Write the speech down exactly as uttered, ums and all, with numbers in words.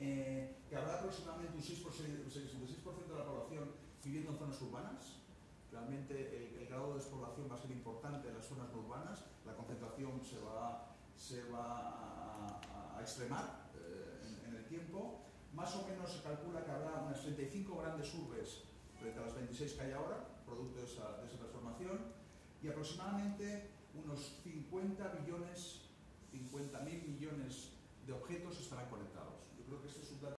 eh, que habrá aproximadamente un seis por ciento de la población viviendo en zonas urbanas. Realmente el, el grado de despoblación va a ser importante en las zonas no urbanas, la concentración se va, se va a, a extremar eh, en, en el tiempo. Más o menos se calcula que habrá unas treinta y cinco grandes urbes frente a las veintiséis que hay ahora, producto de esa, de esa transformación, y aproximadamente unos cincuenta billones, cincuenta mil millones de objetos estarán conectados. Yo creo que este es un dato